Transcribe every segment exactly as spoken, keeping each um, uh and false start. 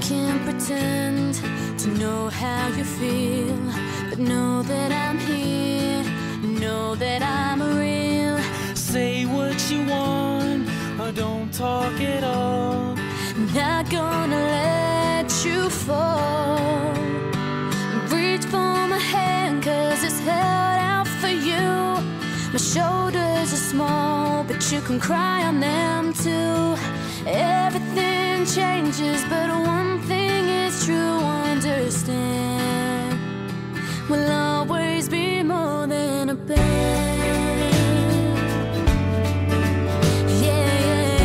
can't pretend to know how you feel, but know that I'm here, know that I'm real. Say what you want, or don't talk at all. Not gonna let you fall. Reach for my hand, cause it's held out for you. My shoulders are small, but you can cry on them too. Everything changes, but one thing is true. Understand, we'll always be more than a band. Yeah,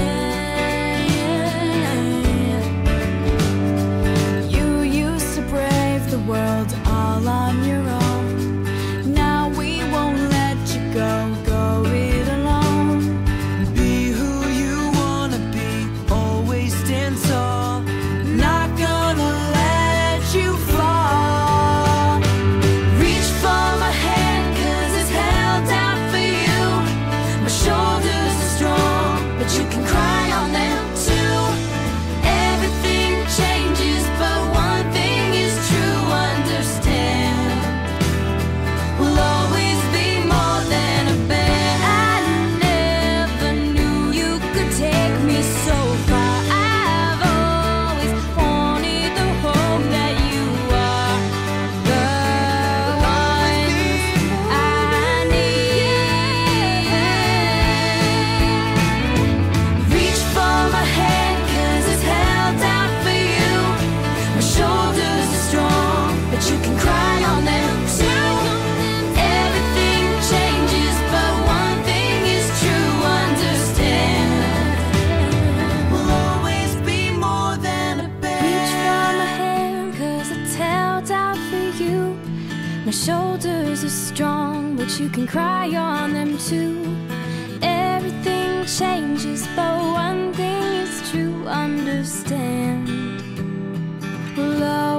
yeah, yeah. You used to brave the world all on your own. Now we won't let you go, go it alone. Be who you wanna be, always stand tall. Not gonna let you fall. Reach for my hand, cause it's held out for you. My shoulders are strong, but you can cry on them too. Everything changes, but one thing is true. Understand, we'll always be more than a band. I never knew you could take me so far. I've always wanted the hope that you are the one I need. Reach for my hand, cause it's held out for you. My shoulders are strong, but you can cry on them too. Everything changes, but one thing is true. Understand, We'll always be more than a band. reach for my hand, cause it's held out for you. My shoulders are strong, but you can cry on them too. Everything changes, but one thing is true. Understand, we'll